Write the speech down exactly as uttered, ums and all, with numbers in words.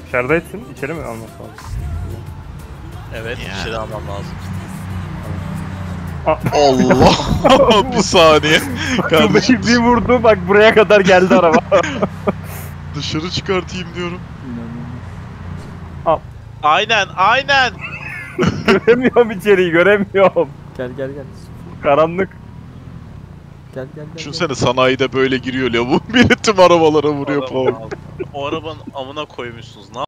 Dışarıda etsin, içeri mi alması lazım? Evet, Ya. içeri almam lazım. Allah! Bir saniye. Kardeşim Bir vurdu bak buraya kadar geldi araba. dışarı çıkartayım diyorum. Aynen, aynen. Göremiyorum içeriği, göremiyorum. Gel gel gel. Karanlık. Gel gel gel. Düşünsene sanayide böyle giriyor lavuğun biri tüm arabalara vuruyor Araba falan. aldım. O arabanın amına koymuşsunuz. Ne